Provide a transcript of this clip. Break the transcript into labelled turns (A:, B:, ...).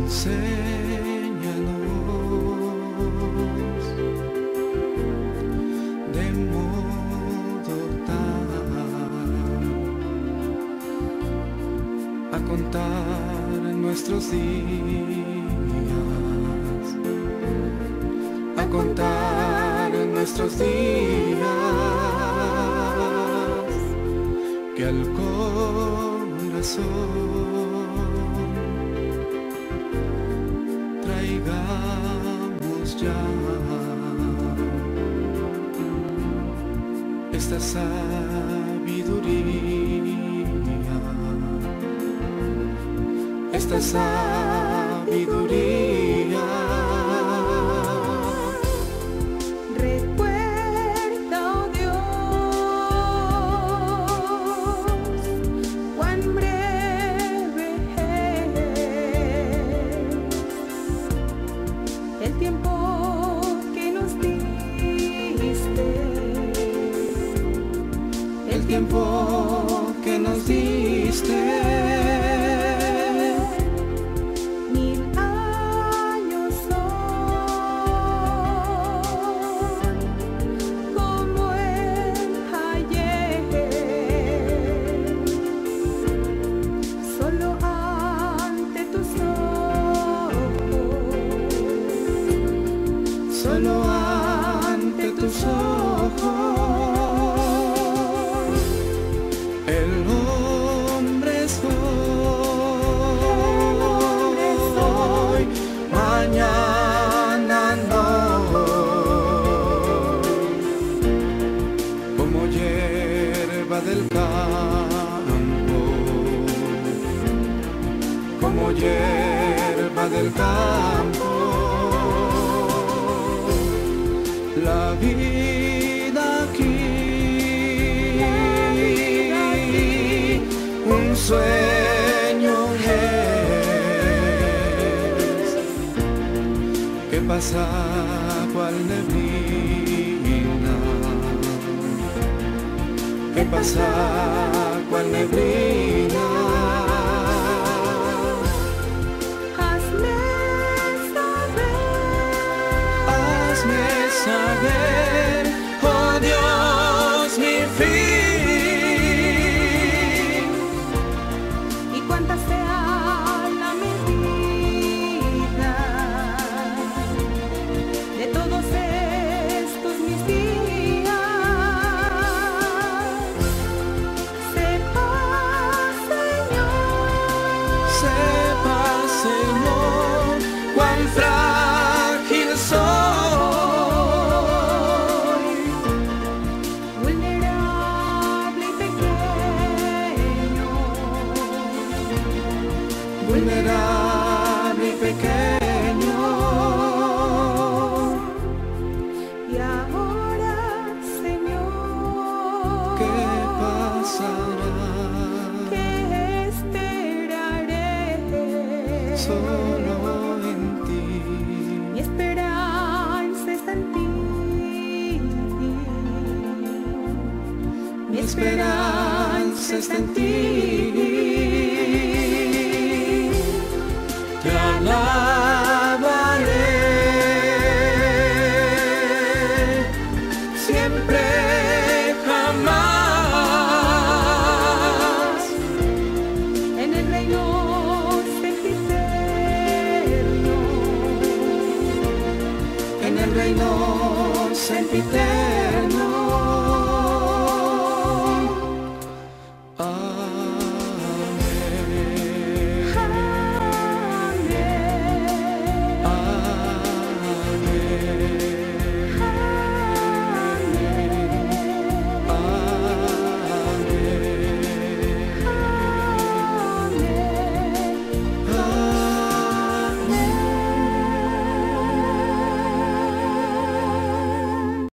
A: Enséñanos de modo tal a contar nuestros días, a contar nuestros días, que al corazón traigamos ya esta sabiduría, esta sabiduría.
B: Recuerda, oh Dios, cuán breve es el tiempo que nos diste,
A: El tiempo que nos diste.
B: 1000 años son como el ayer, solo ante tus ojos,
A: Solo ante tus ojos, el hombre es hoy, mañana no, como hierba del campo, como hierba del campo. La vida aquí, un sueño es, que pasa cual neblina, que pasa cual neblina.
B: hazme
A: Saber, oh Dios, mi fin.
B: y cuánta sea la medida de todos estos mis días. Sepa,
A: Señor, cuán frágil soy,
B: vulnerable y pequeño,
A: vulnerable y pequeño.
B: y ahora, Señor,
A: ¿Qué pasará?
B: que esperaré
A: Solo en ti.
B: mi esperanza está en ti,
A: Mi esperanza está en ti. Te alabo.